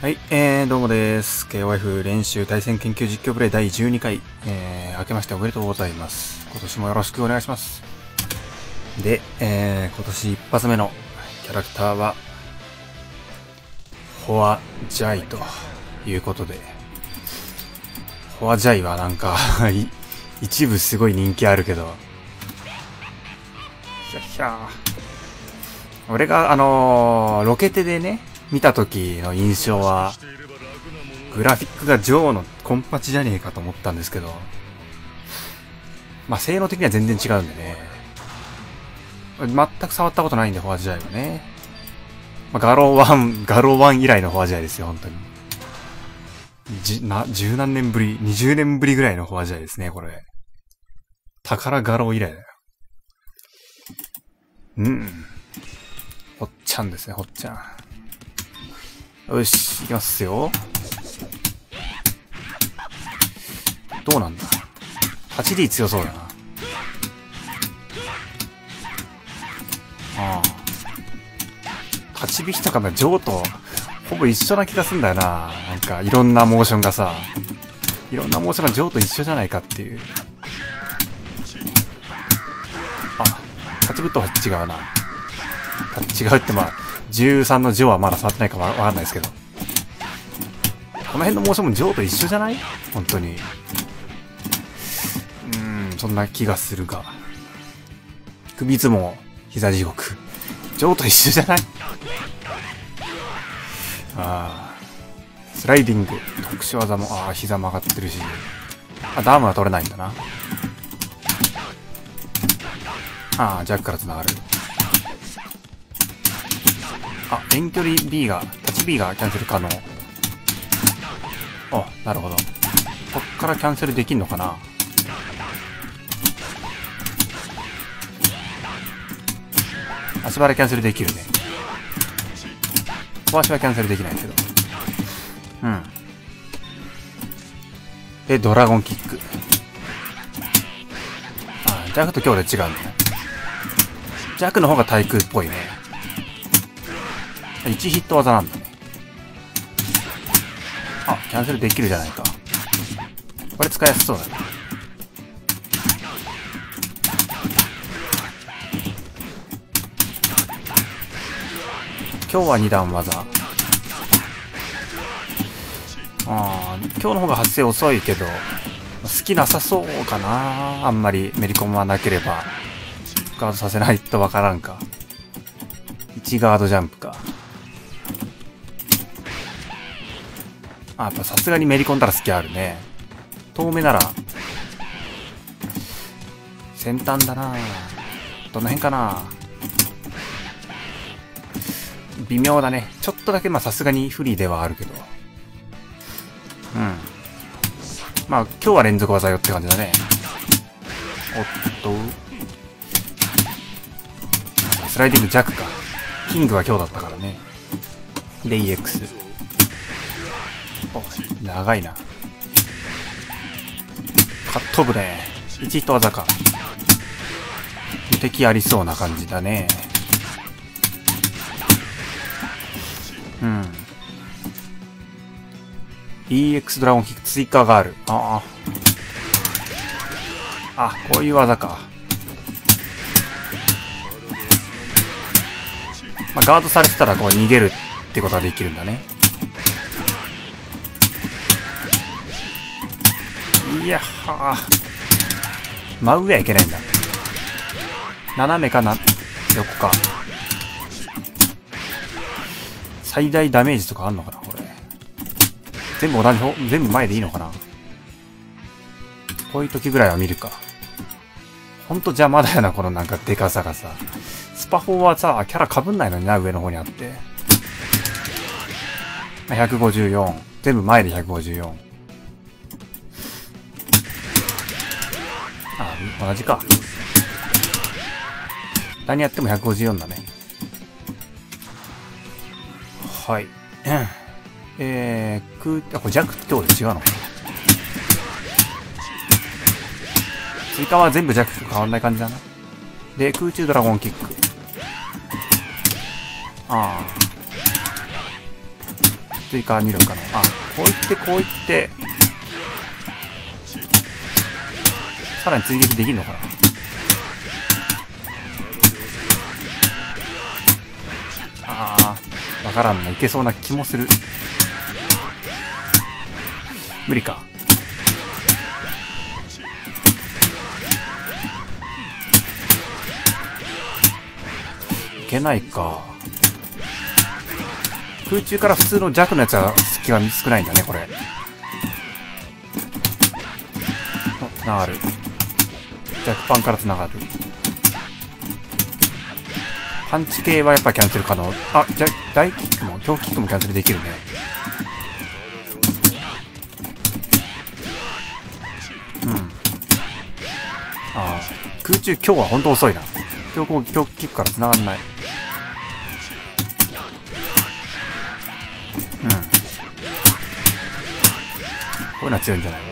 はい、どうもです。KOF 練習対戦研究実況プレイ第12回、明けましておめでとうございます。今年もよろしくお願いします。で、今年一発目のキャラクターは、ホアジャイということで、ホアジャイはなんか、一部すごい人気あるけど、ひゃひゃー。俺がロケテでね、見た時の印象は、グラフィックがジョーのコンパチじゃねえかと思ったんですけど、まあ、性能的には全然違うんでね。全く触ったことないんで、フォアジャイはね。まあ、ガロー1以来のフォアジャイですよ、本当に。十何年ぶり、20年ぶりぐらいのフォアジャイですね、これ。宝ガロー以来だよ。ほっちゃんですね、ほっちゃん。よし、行きますよ。どうなんだ ?8D 強そうだな。8匹とかのジョーとほぼ一緒な気がすんだよな。なんかいろんなモーションがさ、いろんなモーションがジョーと一緒じゃないかっていう。8ブットは違うな。違うってまあ、13のジョーはまだ触ってないかわかんないですけど。この辺のモーションもジョーと一緒じゃない？本当に。そんな気がするが。首相撲、膝地獄。ジョーと一緒じゃない？スライディング、特殊技も、膝曲がってるし。ダームは取れないんだな。ジャックから繋がる。遠距離 B が、立ち B がキャンセル可能。なるほど。こっからキャンセルできんのかな？足払いキャンセルできるね。小足はキャンセルできないけど。で、ドラゴンキック。ジャクと強で違うんだね。ジャクの方が対空っぽいね。1ヒット技なんだね。キャンセルできるじゃないか。これ使いやすそうだね。今日は2段技。今日の方が発生遅いけど、好きなさそうかな。あんまりめり込まなければ。ガードさせないとわからんか。1ガードジャンプか。やっぱさすがにめり込んだら隙あるね。遠目なら、先端だな。どの辺かな。微妙だね。ちょっとだけさすがに不利ではあるけど。今日は連続技よって感じだね。スライディング弱か。キングは今日だったからね。で、EX。長いな。かっ飛ぶね。1ヒット技か。敵ありそうな感じだね。EX ドラゴンキック追加がある。こういう技か。ガードされてたらこう逃げるってことができるんだね。いや真上はいけないんだ。斜めかな、横か。最大ダメージとかあんのかなこれ。全部全部前でいいのかな。こういう時ぐらいは見るか。ほんと邪魔だよな、このなんかデカさがさ。スパ4はさ、キャラ被んないのにな、上の方にあって。154。全部前で154。同じか。何やっても154だね。はい。これ弱ってことで違うのかな。追加は全部弱と変わんない感じだな。で、空中ドラゴンキック。で、 追加入力かな。あ、こういってこういって、さらに追撃できるのかな。ああ、わからんな。いけそうな気もする。無理か。いけないか。空中から普通の弱のやつは隙が少ないんだね、これ。つながる。弱パンからつながる。パンチ系はやっぱキャンセル可能。あ、じゃ、大キックも、強キックもキャンセルできるね。うん。ああ、空中今日はほんと遅いな。強キックからつながんない。うん。こういうのは強いんじゃないの？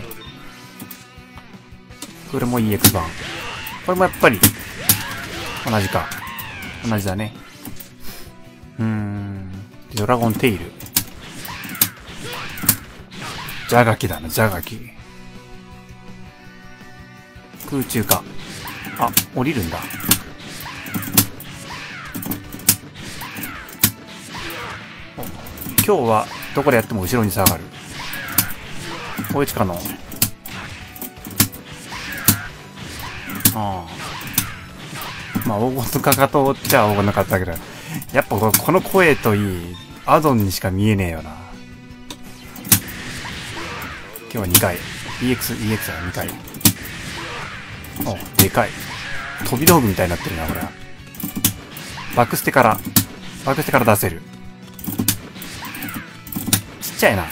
これも EX 版。これもやっぱり、同じか。同じだね。ドラゴンテイル。ジャガキだな、ジャガキ。空中か。あ、降りるんだ。今日はどこでやっても後ろに下がる。おいちかの。ああ。まあ黄金のかかとじゃ黄金なかったけど、やっぱこの声といい、アドンにしか見えねえよな。今日は2回。EX は2回。お、でかい。飛び道具みたいになってるな、これは。バックステから出せる。ちっちゃいな。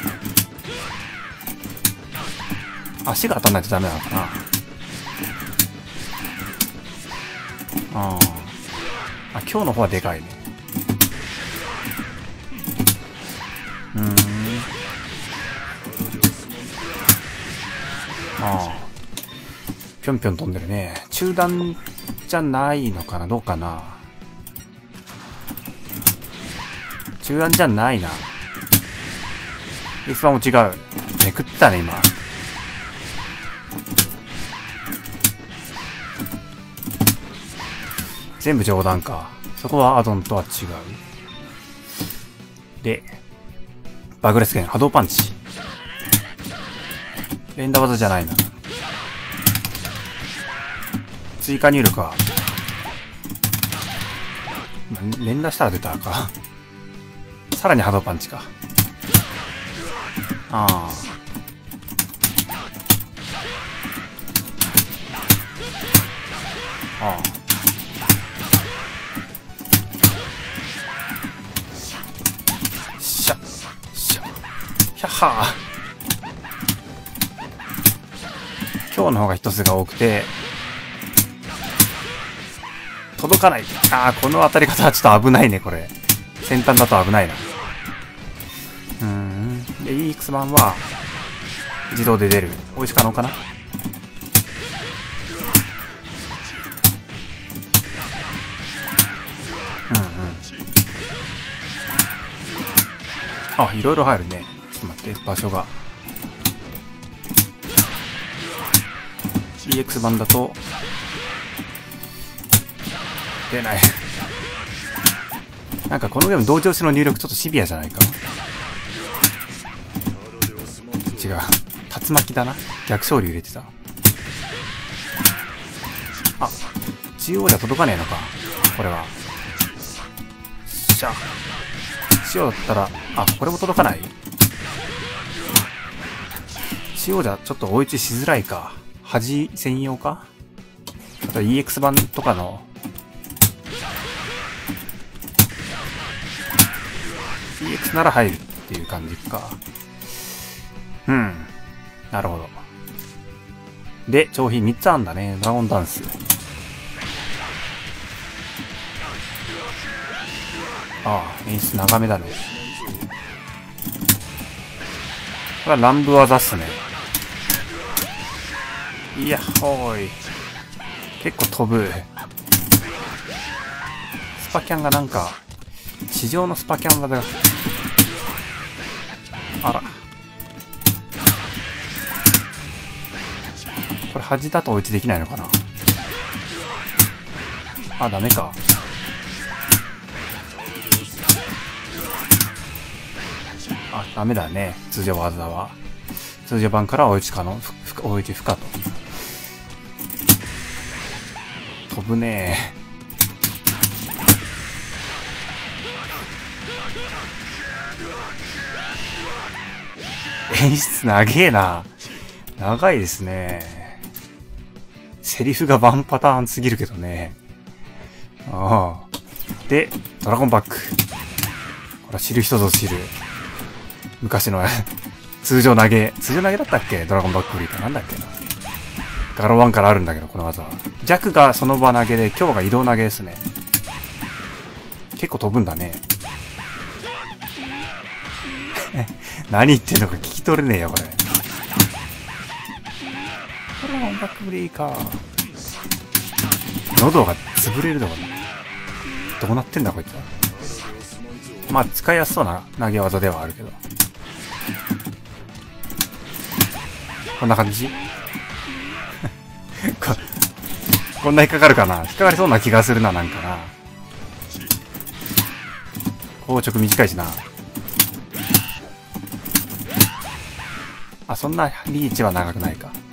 足が当たんないとダメなのかな。あ、今日の方はでかいね。ぴょんぴょん飛んでるね。中段じゃないのかな、どうかな。中段じゃないな。F1も違う。めくったね、今。全部冗談か。そこはアドンとは違う。で、バグレス剣、波動パンチ。連打技じゃないな。追加入力は。連打したら出たか。さらに波動パンチか。ああ。ああ。ひゃっはー。今日の方が一つが多くて、届かない。ああ、この当たり方はちょっと危ないね、これ。先端だと危ないな。で、EX 版は、自動で出る。おいし可能かな？あ、いろいろ入るね。ちょっと待って、場所が。EX 版だと、出ない。なんかこのゲーム同調子の入力ちょっとシビアじゃないか。違う。竜巻だな。逆勝利入れてた。あ、中央じゃ届かねえのか。これは。しゃ。中央だったら、あ、これも届かない？中央じゃちょっと追い打ちしづらいか。端専用か？あと EX 版とかの、EX なら入るっていう感じか。なるほど。で、徴兵3つあんだね。ドラゴンダンス。ああ、演出長めだね。これは乱舞技っすね。いやっほーい。結構飛ぶ。スパキャンがなんか、地上のスパキャン技が、 あら。これ端だと追いつできないのかな。あ、ダメか。あ、ダメだね。通常技は。通常版から追いつかの、追いつ不可と。飛ぶね演出長えな。長いですね。セリフがワンパターンすぎるけどね。ああ。で、ドラゴンバック。これは知る人ぞ知る。昔の通常投げだったっけ、ドラゴンバックフリーかなんだっけな。ガロワンからあるんだけど、この技は。弱がその場投げで、強が移動投げですね。結構飛ぶんだね。何言ってんのか聞き取れねえよ、これ。ドラゴンバックフリーか。喉が潰れるのかな。どうなってんだ、こいつは。まあ、使いやすそうな投げ技ではあるけど。こんな感じこんな引っかかるかな。引っかかりそうな気がするな、なんかな。硬直短いしな。あ、そんなリーチは長くないか。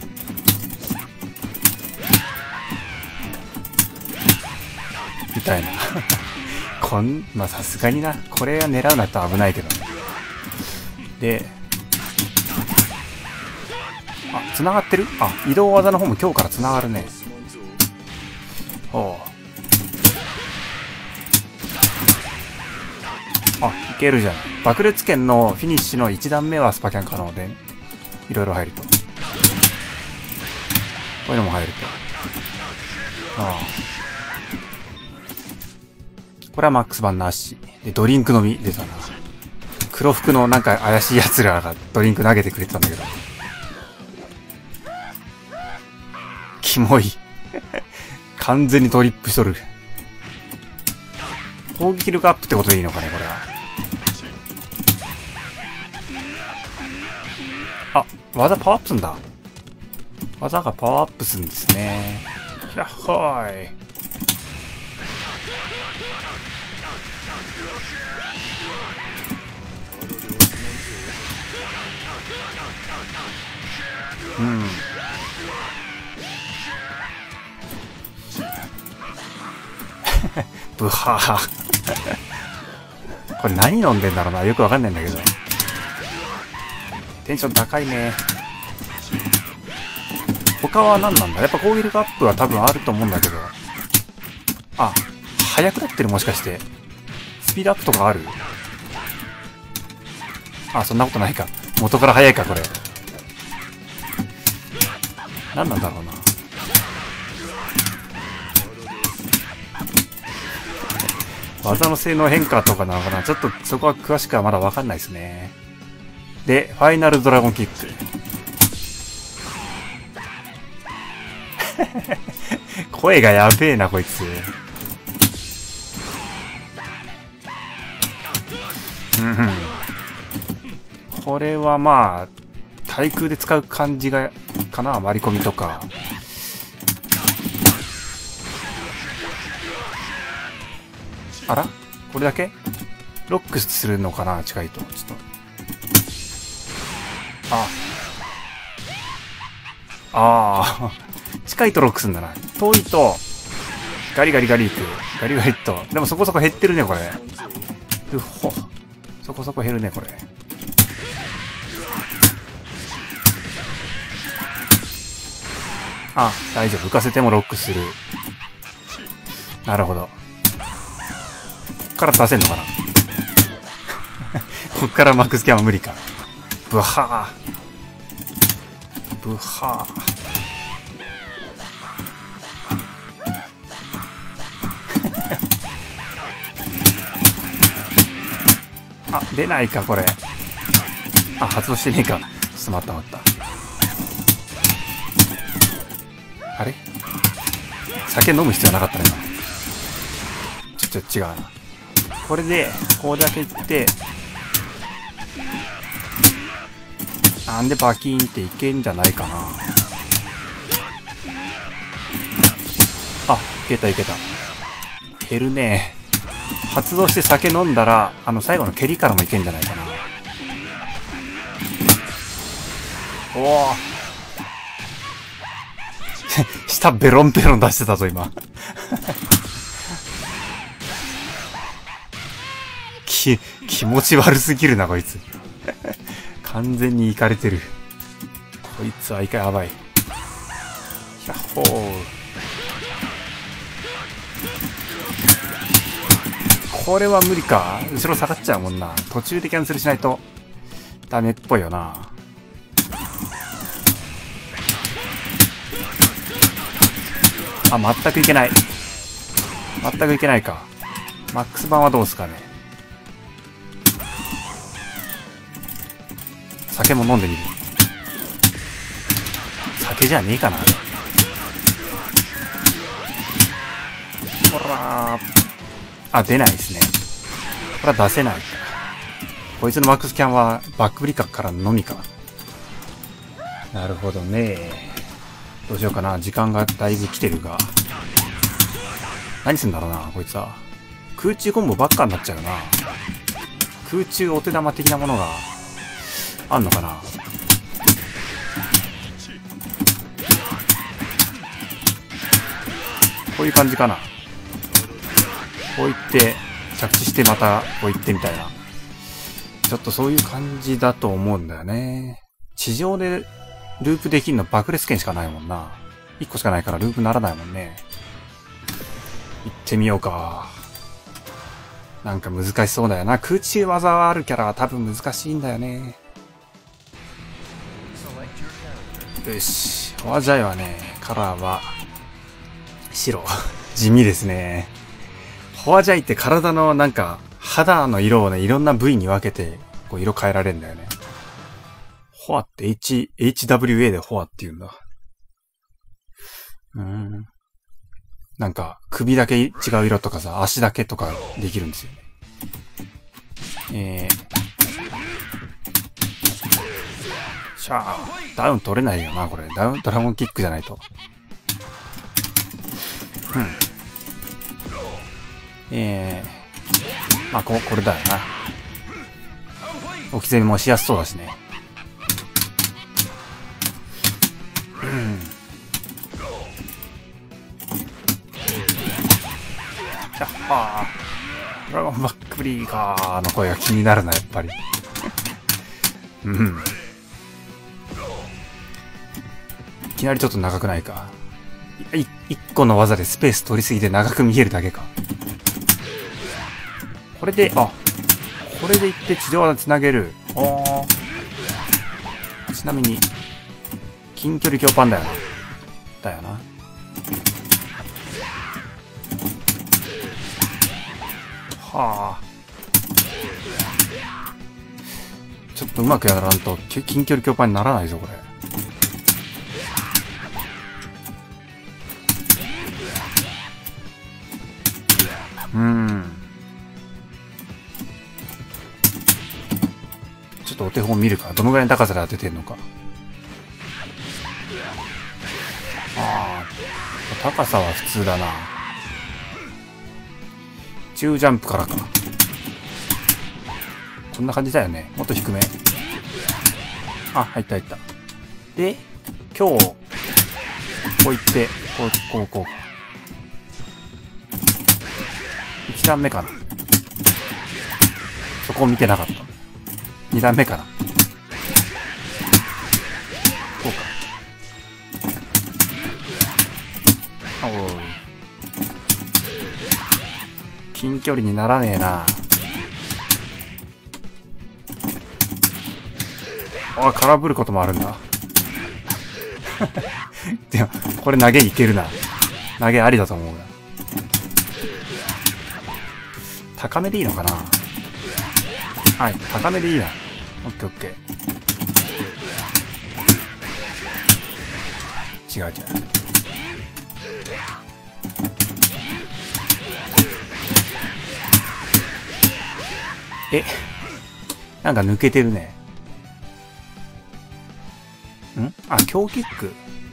みたいな。まあさすがにな。これは狙うなと危ないけど。で、あ、繋がってる？あ、移動技の方も今日から繋がるね。ほう。あ、いけるじゃん。爆裂剣のフィニッシュの1段目はスパキャン可能で、いろいろ入ると。こういうのも入ると。ああ。これはマックス版なし。で、ドリンク飲み出たな。黒服のなんか怪しい奴らがドリンク投げてくれてたんだけど。キモい。完全にトリップしとる。攻撃力アップってことでいいのかね、これは。あ、技パワーアップすんだ。技がパワーアップするんですね。やっほーい。うん。ブハー。これ何飲んでんだろうな。よくわかんないんだけど。テンション高いね。他は何なんだ？やっぱ攻撃力アップは多分あると思うんだけど。あ、速くなってるもしかして。スピードアップとかある？あ、そんなことないか。元から速いか、これ。何なんだろうな。技の性能変化とかなのかな。ちょっとそこは詳しくはまだわかんないですね。で、ファイナルドラゴンキック。声がやべえな、こいつ。これはまあ、対空で使う感じが、かな、割り込みとか。あら？これだけ？ロックするのかな、近いと。ちょっと。ああ。近いとロックするんだな。遠いと、ガリガリガリいく。ガリガリっと。でもそこそこ減ってるね、これ。うほ。そこそこ減るね、これ。あ、大丈夫。浮かせてもロックする。なるほど。こっから出せんのかな。こっからマックスキャンは無理か。ブハー。ブハー。あ、出ないか、これ。あ、発動してねえか。ちょっと待った待った。あれ？酒飲む必要なかったね、今。ちょっと違うな。これで、ここだけいって、 なんでバキーンっていけんじゃないかな。あ、いけたいけた。減るね。発動して酒飲んだら、最後の蹴りからもいけんじゃないかな。おお舌ベロンベロン出してたぞ、今。気持ち悪すぎるな、こいつ。完全にイカれてる。こいつはイカやばい。ひゃっほー。これは無理か。後ろ下がっちゃうもんな。途中でキャンセルしないとダメっぽいよな。あ、全くいけない。全くいけないか。マックス版はどうすかね。酒も飲んでみる。酒じゃねえかな。ほらー。あ、出ないですね。これは出せないか。こいつのマックスキャンはバックブリカからのみか。なるほどね。どうしようかな。時間がだいぶ来てるが。何すんだろうな、こいつは。空中コンボばっかになっちゃうな。空中お手玉的なものがあんのかな。こういう感じかな。こういって着地してまたこういってみたいな。ちょっとそういう感じだと思うんだよね。地上でループできるの爆裂剣しかないもんな。1個しかないからループならないもんね。行ってみようか。なんか難しそうだよな。空中技はあるキャラは多分難しいんだよね。よし。フォアジャイはね、カラーは白。地味ですね。フォアジャイって体のなんか肌の色をね、いろんな部位に分けてこう色変えられるんだよね。フォアって HWA でフォアって言うんだ。なんか首だけ違う色とかさ、足だけとかできるんですよね。しゃあ、ダウン取れないよな、これ。ドラゴンキックじゃないと。まあ、これだよな。置き攻めもしやすそうだしね。やっはー。ドラゴンバックブリーカーの声が気になるな、やっぱり。いきなりちょっと長くないか。一個の技でスペース取りすぎて長く見えるだけか。これでいって地上技つなげる。ちなみに、近距離強パンだよな。だよな。はあ。ちょっとうまくやらんと、近距離強パンにならないぞ、これ。ちょっとお手本見るか。どのぐらいの高さで当ててんのか。高さは普通だな。中ジャンプからか。こんな感じだよね。もっと低め。あ、入った入った。で、今日、こういって、こう。1段目かな。そこを見てなかった。2段目かな。こうか。近距離にならねえな。空振ることもあるんだ。でも、これ投げいけるな。投げありだと思うな。高めでいいのかな。はい、高めでいいな。オッケーオッケー。違う。なんか抜けてるね。 あ、強キック。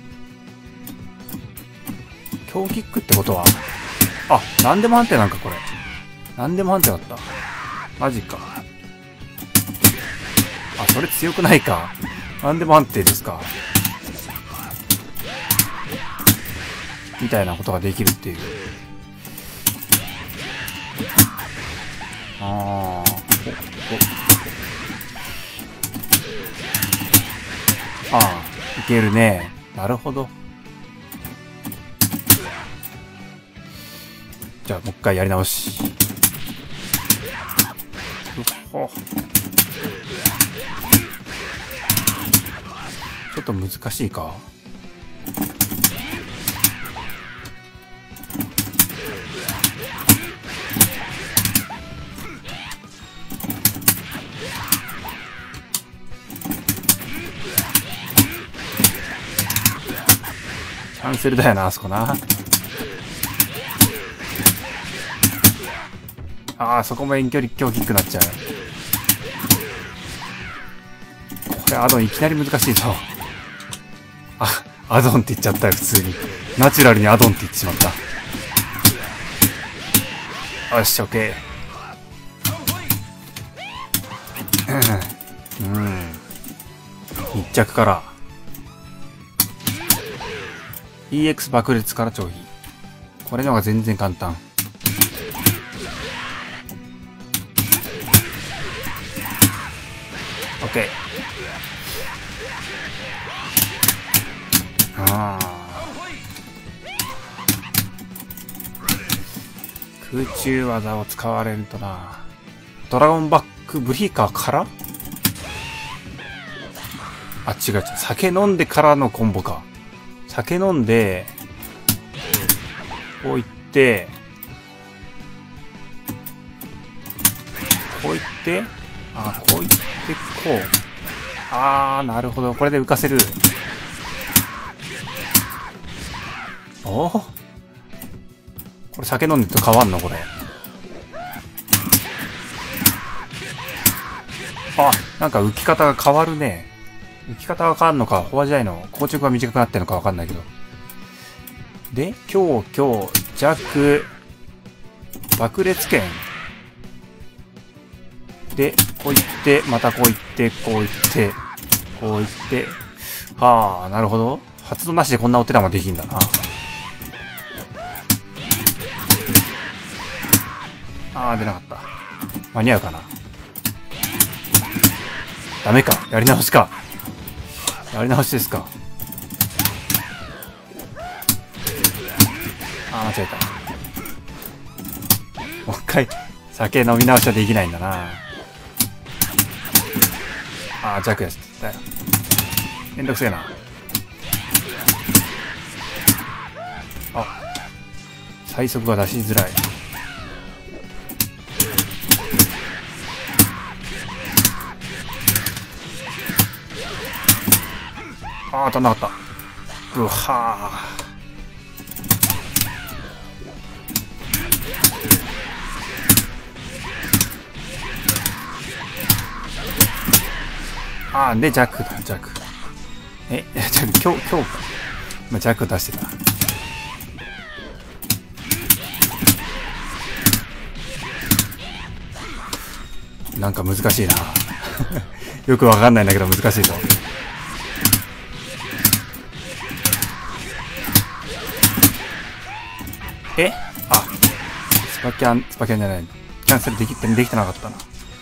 強キックってことは、あ、なんでも判定なんかこれ。なんでも判定だった。マジか。あ、それ強くないか。なんでも判定ですか。みたいなことができるっていう。ああ、いけるね。なるほど。じゃあ、もう一回やり直し。ちょっと難しいか。キャンセルだよな、あそこな。ああ、そこも遠距離強キックになっちゃう。これアドンいきなり難しいぞ。あ、アドンって言っちゃったよ、普通に。ナチュラルにアドンって言ってしまった。よし、オッケー。密着から。EX 爆裂から超飛。これの方が全然簡単。オッケー。ああ。空中技を使われるとな。ドラゴンバックブリーカーからあ、違う違う。酒飲んでからのコンボか。酒飲んで、こういって、こういって、あ、こういって、こう。あー、なるほど。これで浮かせる。おこれ酒飲んでと変わんのこれ。あ、なんか浮き方が変わるね。浮き方が変わるのか、フォア試合の硬直が短くなってるのかわかんないけど。で、強、弱、爆裂剣。で、こういって、またこういって、こういって、こういって。はあ、なるほど。発動なしでこんなお手玉できんだな。あー、出なかった。間に合うかな。ダメか。やり直しか。やり直しですか。あー、間違えた。もう一回、酒飲み直しはできないんだな。あー、弱やったよ。めんどくせえな。あ、最速が出しづらい。あー、当たんなかった。うわー。あー、で、弱だ、弱。弱、強か。まあ、弱出してた。なんか難しいな。よくわかんないんだけど難しいぞ。え？あ、スパキャンじゃない。キャンセルできてなかったな。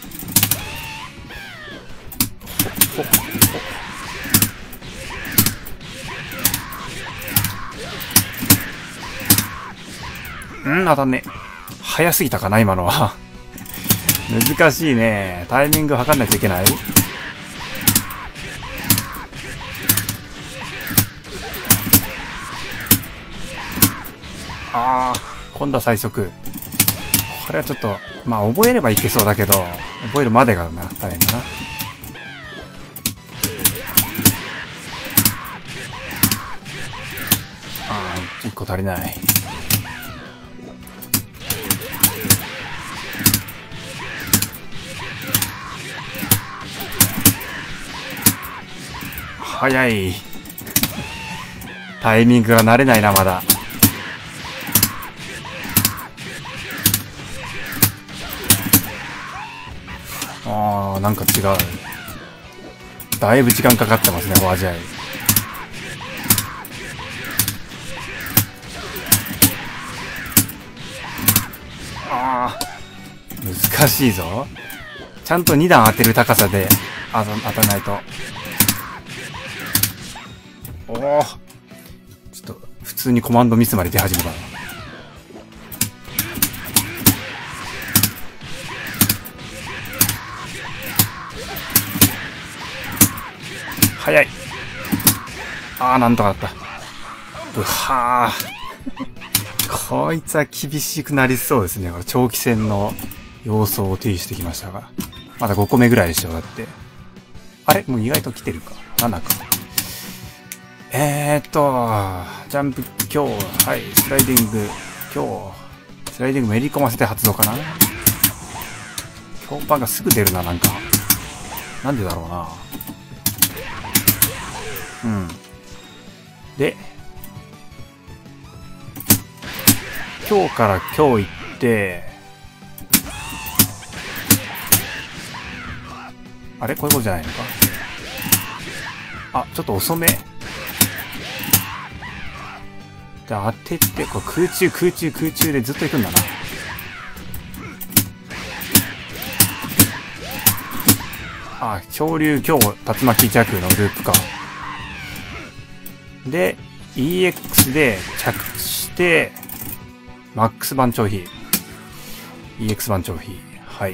当たんねえ。早すぎたかな、今のは。難しいね。タイミング測んないといけない。ああ、今度は最速。これはちょっと、まあ覚えればいけそうだけど、覚えるまでがな、大変だな。ああ、1個足りない。 早い。タイミングが慣れないな、まだ。あー、なんか違う。だいぶ時間かかってますね、お味わい。あー、難しいぞ。ちゃんと2段当てる高さで当たらないと。おお、ちょっと普通にコマンドミスまで出始めたな。早い。ああ、なんとかだった。うはー。こいつは厳しくなりそうですね。これ長期戦の様相を呈してきましたが。まだ5個目ぐらいでしょ、だって。あれもう意外と来てるか。7か。ジャンプ、今日、はい、スライディング、スライディングめり込ませて発動かな。強パンがすぐ出るな、なんか。なんでだろうな。うん。で、今日から今日行って、あれこういうことじゃないのか。あ、ちょっと遅め。じゃあ当てて、これ空中でずっと行くんだな。あ、潮流今日竜巻弱のループか。で、EX で着地して、マックス番長比。EX 番長比。はい。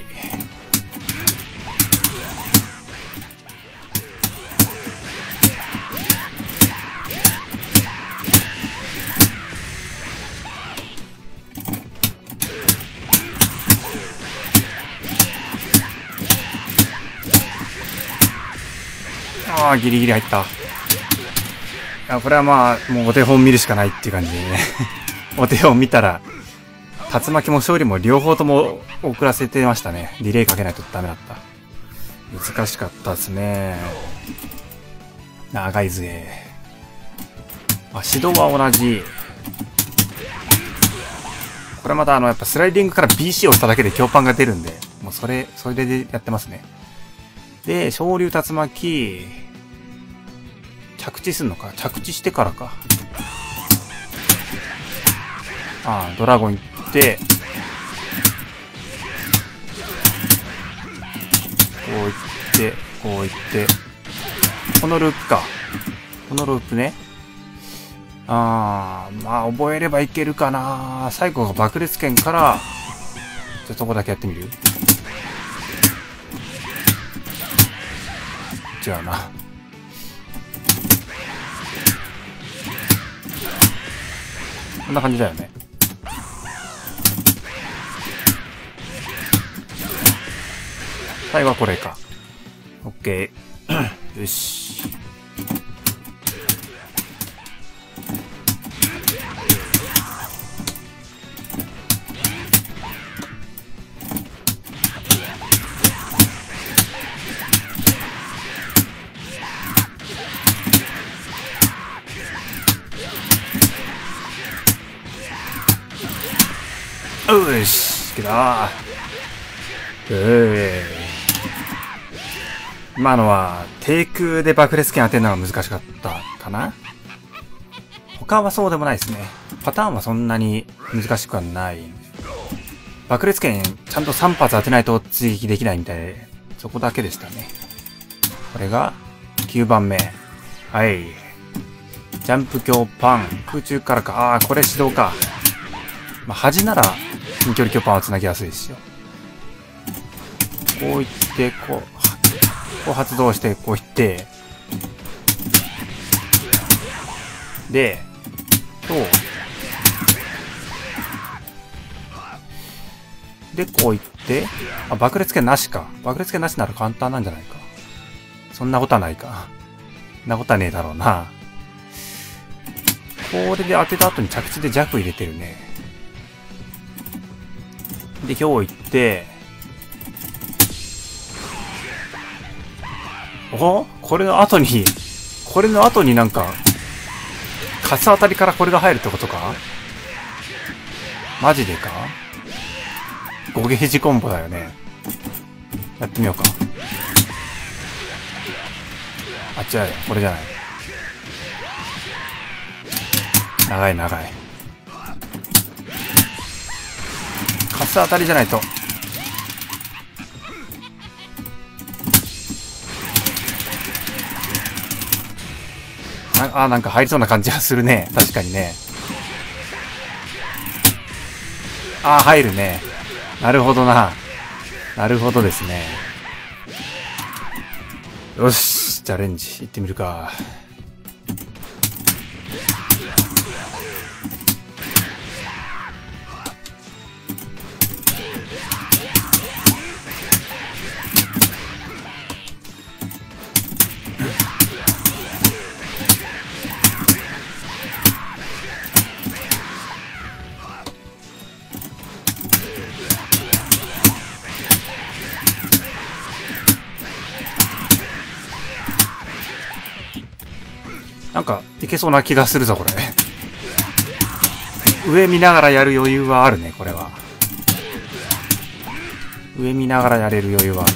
ああ、ギリギリ入った。いや、これはまあ、もうお手本見るしかないっていう感じでね。お手本見たら、竜巻も勝利も両方とも遅らせてましたね。ディレイかけないとダメだった。難しかったですね。長いぜ。あ、指導は同じ。これまたやっぱスライディングから BC をしただけで強パンが出るんで、もうそれでやってますね。で、昇竜竜巻、着地すんのか。着地してからか。ああ、ドラゴン行って、こう行って、こう行って、このループか。このループね。ああ、まあ覚えればいけるかな。最後が爆裂剣から、じゃあそこだけやってみる？違うな。こんな感じだよね。最後はこれか。オッケー。よし。よし、けだー。今のは、低空で爆裂剣当てるのが難しかったかな。他はそうでもないですね。パターンはそんなに難しくはない。爆裂剣ちゃんと3発当てないと追撃できないみたいで、そこだけでしたね。これが9番目。はい。ジャンプ強パン。空中からか。あー、これ指導か。まあ、端なら近距離強パンは繋ぎやすいですよ。こういって、こう発動して、こういって、で、で、こういって、あ、爆裂剣なしか。爆裂剣なしなら簡単なんじゃないか。そんなことはないか。そんなことはねえだろうな。これで当てた後に着地で弱入れてるね。で、今日行って、これの後に、 これの後になんか、カス当たりからこれが入るってことか？マジでか？5ゲージコンボだよね。やってみようか。あ、違うよ。これじゃない。長い長い。カス当たりじゃないと。なんか入りそうな感じがするね。確かにね。入るね。なるほどな。なるほどですね。よし。チャレンジ。行ってみるか。なんか、いけそうな気がするぞ、これ。上見ながらやる余裕はあるね、これは。上見ながらやれる余裕はある。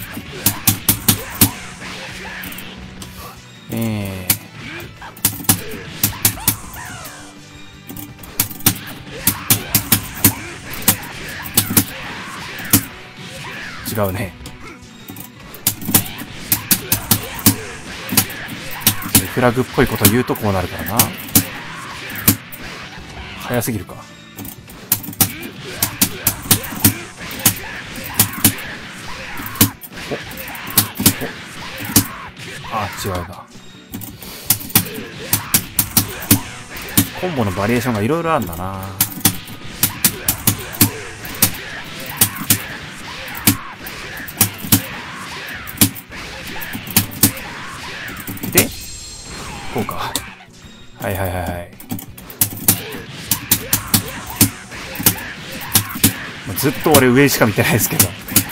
違うね。フラグっぽいこと言うとこうなるからな。早すぎるか。違うな。コンボのバリエーションがいろいろあるんだな。でこうか。はいはいはいはい。ずっと俺上しか見てないですけど。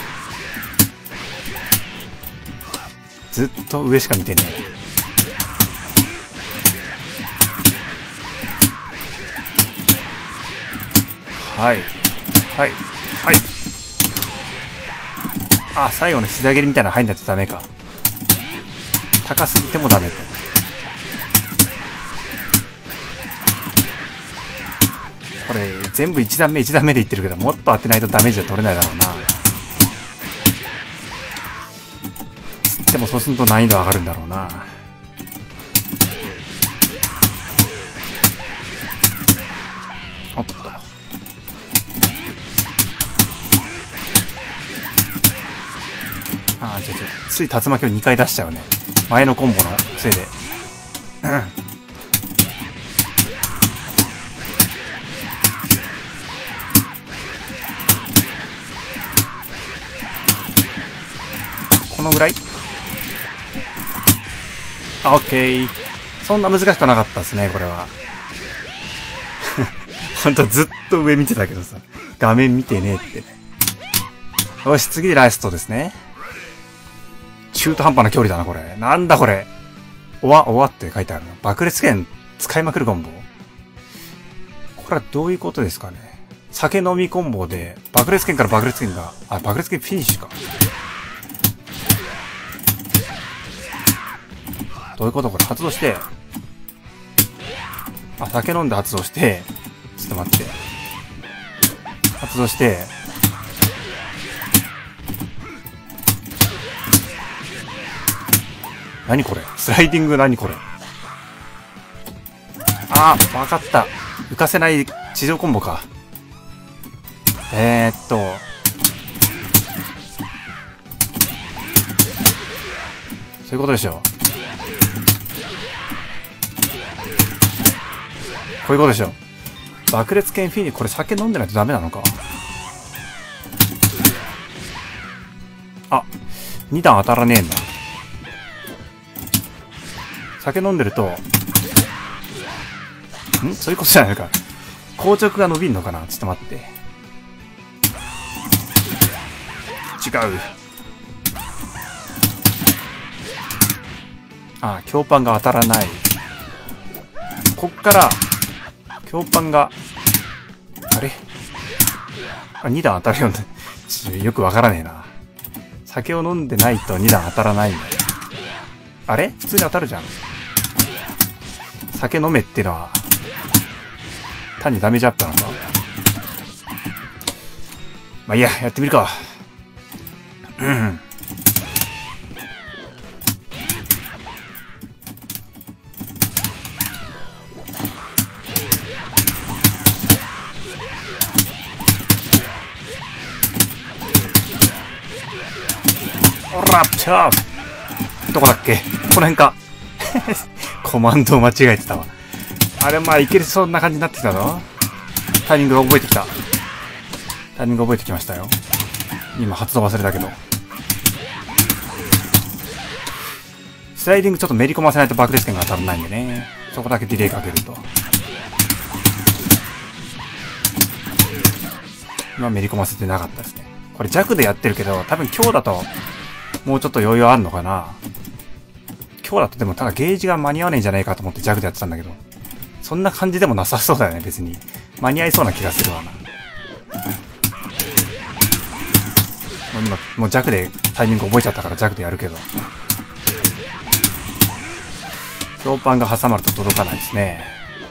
ずっと上しか見てねえ。はい。はい。はい。最後の膝蹴りみたいなの入んないとダメか。高すぎてもダメと。これ、全部1段目1段目でいってるけど、もっと当てないとダメージは取れないだろうな。でもそうすると難易度上がるんだろうな。おっと。つい竜巻を2回出しちゃうね。前のコンボのせいで。このぐらい？オッケー。そんな難しくなかったですね、これは。ほんとずっと上見てたけどさ。画面見てねえってね。よし、次でラストですね。中途半端な距離だな、これ。なんだこれ。おわって書いてあるの。爆裂剣使いまくるコンボ。これはどういうことですかね。酒飲みコンボで、爆裂剣から爆裂剣が、爆裂剣フィニッシュか。どういうことこれ発動して。酒飲んで発動して。ちょっと待って。発動して。何これスライディング何これわかった。浮かせない地上コンボか。そういうことでしょ。こういうことでしょ。爆裂剣フィニッシュ。これ酒飲んでないとダメなのか。2段当たらねえんだ。酒飲んでると、そういうことじゃないか。硬直が伸びんのかな。ちょっと待って。違う。 あ、強パンが当たらない。こっから、強パンが、あれあ、2段当たるよね。よくわからねえな。酒を飲んでないと2段当たらないんだよ。あれ普通に当たるじゃん。酒飲めってのは、単にダメージアップなのか。まあいいや、やってみるか。うん。おらっちゃーどこだっけこの辺か。コマンドを間違えてたわ。あれ、まあいけるそんな感じになってきたぞ。タイミングが覚えてきた。タイミング覚えてきましたよ。今発動忘れたけど。スライディングちょっとめり込ませないと爆裂点が当たらないんでね。そこだけディレイかけると。今めり込ませてなかったですね。これ弱でやってるけど、多分今日だと、もうちょっと余裕あるのかな。今日だとでもただゲージが間に合わないんじゃないかと思って弱でやってたんだけど。そんな感じでもなさそうだよね、別に。間に合いそうな気がするわな。もう弱でタイミング覚えちゃったから弱でやるけど。強パンが挟まると届かないですね。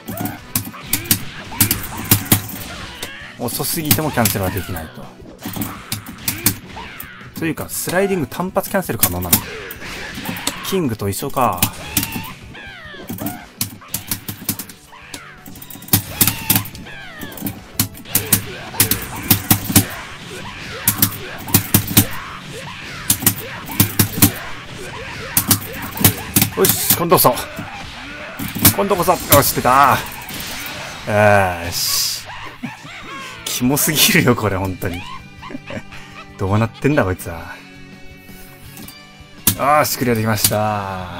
遅すぎてもキャンセルはできないと。というか、スライディング単発キャンセル可能なの。キングと一緒か。よし、今度こそ。今度こそ。よし、出た。よし。キモすぎるよ、これ、本当に。どうなってんだ、こいつは。よーし、クリアできました。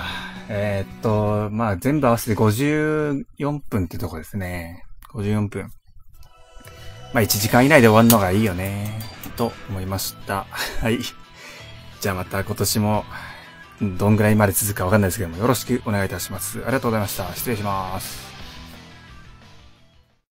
まあ、全部合わせて54分ってとこですね。54分。まあ、1時間以内で終わるのがいいよね。と思いました。はい。じゃあまた今年も、どんぐらいまで続くかわかんないですけども、よろしくお願いいたします。ありがとうございました。失礼します。